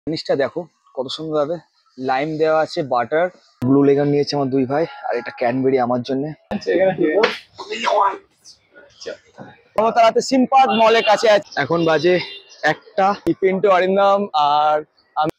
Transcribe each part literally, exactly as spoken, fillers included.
জিনিসটা দেখো কত সুন্দর ভাবে লাইম দেওয়া আছে, বাটার, ব্লু লেগার নিয়েছে আমার দুই ভাই, আর এটা ক্যানবেরি আমার জন্য। ধর্মতলাতে সিম্পার্ক মলের কাছে আছে। এখন বাজে একটা। পিন্টু, অরিন্দম আর আমি।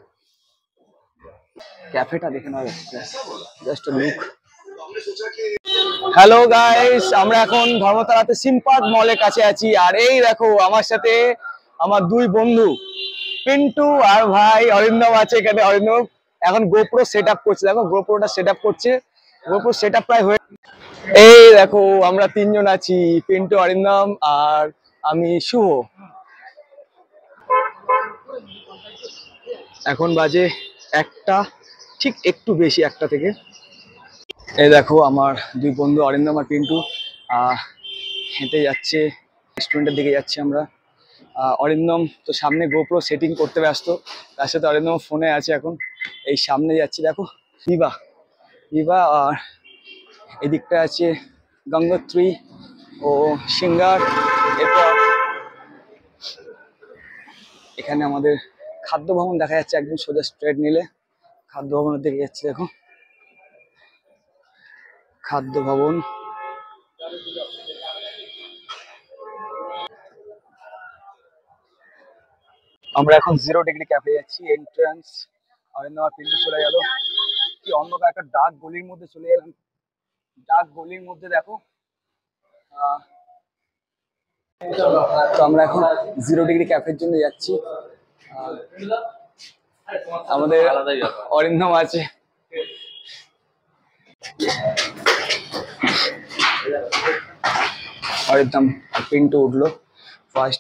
ক্যাফেটা দেখে নাও, জাস্ট লুক। হ্যালো গাইস, আমরা এখন ধর্মতলাতে সিম্পার্ক মলের কাছে আছি। আর এই দেখো আমার সাথে আমার দুই বন্ধু পিন্টু আর ভাই অরিন্দম আছে এখানে। অরিন্দম এখন গোপ্রো সেট আপ করছে, দেখো গোপ্রোটা সেট আপ করছে। গোপ্রো সেট আপ প্রায় হয়ে, এই দেখো আমরা তিনজন আছি, পিন্টু, অরিন্দম আর আমি শুভ। এখন বাজে একটা, ঠিক একটু বেশি একটা থেকে। এই দেখো আমার দুই বন্ধু অরিন্দম আর পিন্টু আহ হেঁটে যাচ্ছে, রেস্টুরেন্টের দিকে যাচ্ছি আমরা। অরিন্দম তো সামনে গোপ্রো সেটিং করতে ব্যস্ত, তার সাথে অরিন্দম ফোনে আছে এখন। এই সামনে যাচ্ছি, দেখো বিবা বিবা আর এদিকটা আছে গঙ্গোত্রী ও সিঙ্গার। এরপর এখানে আমাদের খাদ্য ভবন দেখা যাচ্ছে, একদম সোজা স্ট্রেট নিলে খাদ্য ভবনের দিকে যাচ্ছে। দেখো খাদ্য ভবন। আমরা এখন জিরো ডিগ্রি ক্যাফে যাচ্ছি, এন্ট্রান্স। অরিন্দম আর পিন্টু চলে গেল, কি অন্ধকার একটা ডার্ক গলির মধ্যে চলে গেলাম। ডার্ক গলির মধ্যে দেখো। তো আমরা এখন জিরো ডিগ্রি ক্যাফের জন্য যাচ্ছি। আমাদের অরিন্দম আছে, অরিন্দম আর পিন্টু উঠলো ফার্স্ট।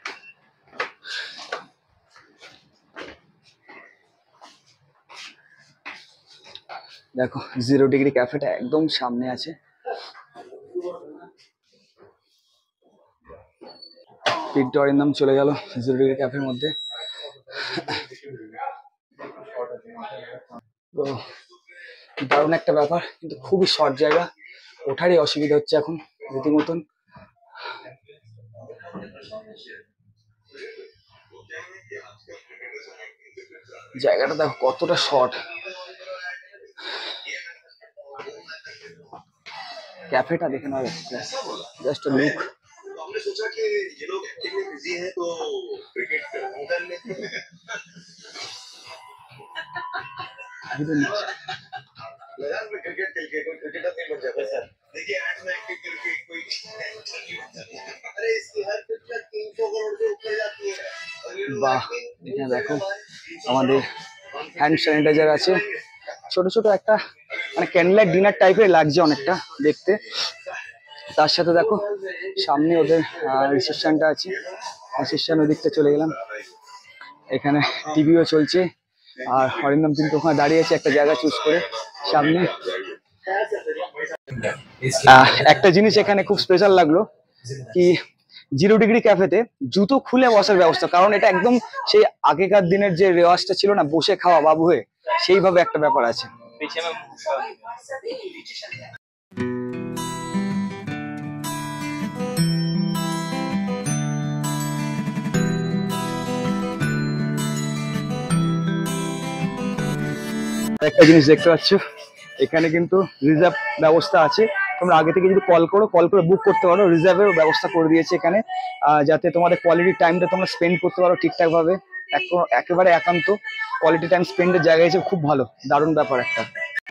দেখো জিরো ডিগ্রি ক্যাফেটা একদম সামনে আছে। পিন্টু অরিন্দম চলে গেল জিরো ডিগ্রি ক্যাফের মধ্যে। তো দারুণ একটা ব্যাপার, কিন্তু খুবই শর্ট জায়গা, ওঠারই অসুবিধা হচ্ছে এখন রীতিমতন। জায়গাটা দেখো কতটা শর্ট। कैफेटा देखना है, जस्ट लुक। हमने सोचा कि ये लोग इतने बिजी हैं तो क्रिकेट कर लेते हैं। मैदान में क्रिकेट खेल के कोई क्रिकेटर नहीं बन जाता सर। देखिए एड में एक्टिंग करके कोई अरे इसकी हर पिक्चर तीन सौ करोड़ से ऊपर जाती है। वाह, এখানে দেখো আমাদের হ্যান্ড স্যানিটাইজার আছে, ছোট ছোট একটা মানে ক্যান্ডেল ডিনার টাইপের লাগছে অনেকটা দেখতে। তার সাথে দেখো সামনে ওদের রিসেপশনটা আছে, রিসেপশন ওই দিকটা চলে গেলাম। এখানে টিভিও চলছে আর অরিন্দম কিন্তু ওখানে দাঁড়িয়ে আছে একটা জায়গা চুজ করে সামনে। একটা জিনিস এখানে খুব স্পেশাল লাগলো কি, জিরো ডিগ্রি ক্যাফেতে জুতো খুলে বসার ব্যবস্থা, কারণ এটা একদম সেই আগেকার দিনের যে রেওয়াজটা ছিল না বসে খাওয়া বাবু হয়ে, সেইভাবে একটা ব্যাপার আছে। একটা জিনিস দেখতে পাচ্ছ, এখানে কিন্তু রিজার্ভ ব্যবস্থা আছে, তোমরা আগে থেকে যদি কল করো কল করে বুক করতে পারো, রিজার্ভের ব্যবস্থা করে দিয়েছে এখানে, যাতে তোমাদের কোয়ালিটি টাইমটা তোমরা স্পেন্ড করতে পারো ঠিকঠাক ভাবে। একেবারে একান্ত কোয়ালিটি টাইম স্পেন্ডের জায়গা হিসেবে খুব ভালো, দারুণ ব্যাপার একটা।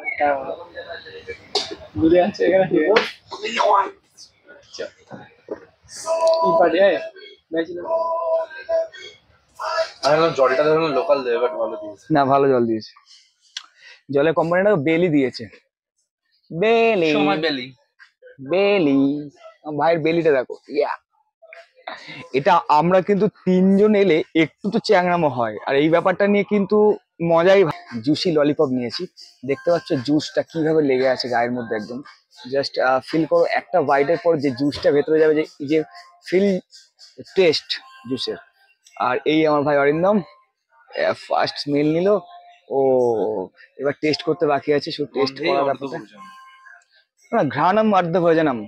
জলটা ধরুন লোকাল দেবে, বাট ভালো দিয়েছে না, ভালো জল দিয়েছে। জলের কোম্পানিটা বেলি দিয়েছে, বেলি বেলি বেলি। ভাইয়ের বেলিটা দেখো, ইয়া। এটা আমরা কিন্তু তিনজন এলে একটু তো চ্যাংড়ামো হয়, আর এই ব্যাপারটা নিয়ে কিন্তু মজাই। জুসি ললিপপ নিয়েছি, দেখতে পাচ্ছ জুসটা কিভাবে লেগে আছে গায়ের মধ্যে, একদম জাস্ট ফিল করো একটা বাইটের পর যে জুসটা ভেতরে যাবে, যে যে ফিল টেস্ট জুসের। আর এই আমার ভাই অরিন্দম ফার্স্ট স্মেল নিল, ও এবার টেস্ট করতে বাকি আছে, শুধু টেস্ট করার ব্যাপারটা। না, ঘ্রাণম অর্ধ ভোজনম।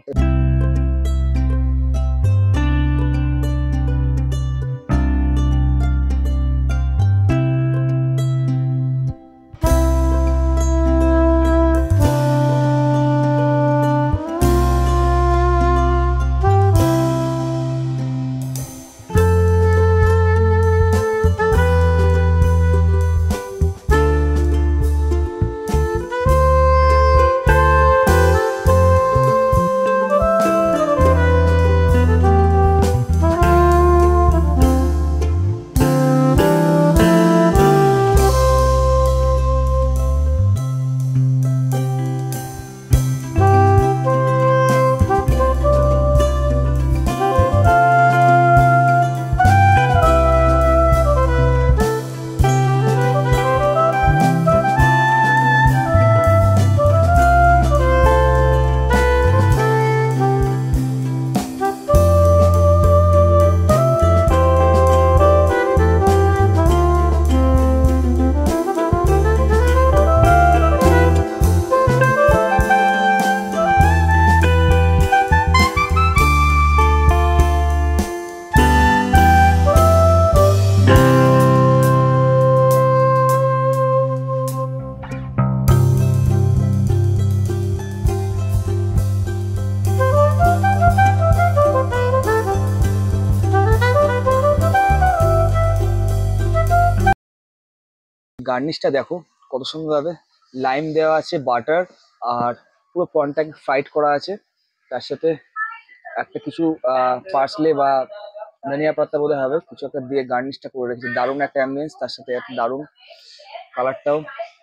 গার্নিশটা দেখো কত সুন্দর ভাবে লাইম দেওয়া আছে, বাটার আর পুরো প্রনটাকে ফ্রাইড করা আছে, তার সাথে একটা কিছু পার্সলে বা ধনিয়া পাতা বলে হবে কিছু একটা দিয়ে গার্নিশটা করে রেখেছে। দারুণ একটা অ্যাম্বিয়েন্স, তার সাথে একটা দারুণ কালারটাও।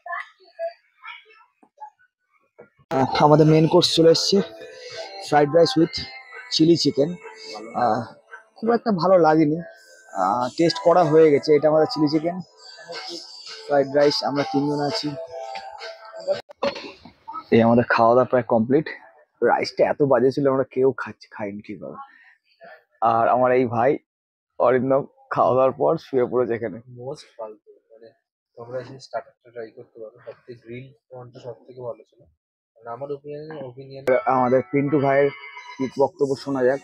আমাদের মেন কোর্স চলে এসছে, fried rice with chilli chicken. খুব একটা ভালো লাগেনি, টেস্ট করা হয়ে গেছে। এটা আমাদের চিলি চিকেন, ফ্রাইড রাইস, আমরা তিনজন আছি। এই আমাদের খাওয়া দাওয়া প্রায় কমপ্লিট। রাইসটা এত বাজে ছিল আমরা কেউ খাচ্ছি খাইনি ঠিকভাবে। আর আমার এই ভাই অরিন্দম খাওয়া দাওয়ার পর শুয়ে পড়েছে এখানে। মোস্ট ফালতু মানে তোমরা যে স্টার্টারটা ট্রাই করতে পারো, সবথেকে গ্রিল প্রনটা সবথেকে ভালো ছিল মানে আমার ওপিনিয়নে ওপিনিয়ন আমাদের পিন্টু ভাইয়ের কি বক্তব্য শোনা যাক।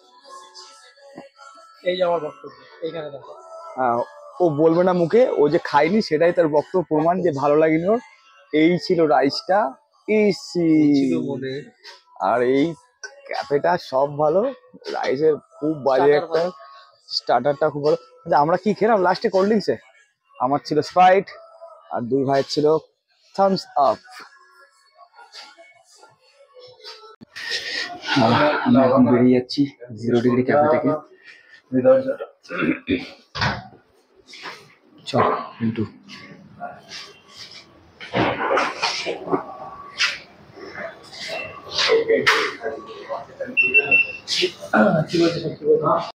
এই আমার বক্তব্য এইখানে দেখো। আহ, ও বলবে না মুখে, ও যে খায়নি সেটাই তার বক্তব্য প্রমাণ যে ভালো লাগেনি ওর। এই ছিল রাইসটা, ইসি ছিল মনে। আর এই ক্যাফেটা সব ভালো, রাইসের খুব বাজে একটা, স্টার্টারটা খুব ভালো। আচ্ছা, আমরা কি খেলাম লাস্টে কোল্ড ড্রিঙ্কসে? আমার ছিল স্প্রাইট আর দুই ভাইয়ের ছিল থামস আপ। আমরা এখন বেরিয়ে যাচ্ছি জিরো ডিগ্রি ক্যাফে থেকে। চল কিন্তু কি বলছে সত্যি কথা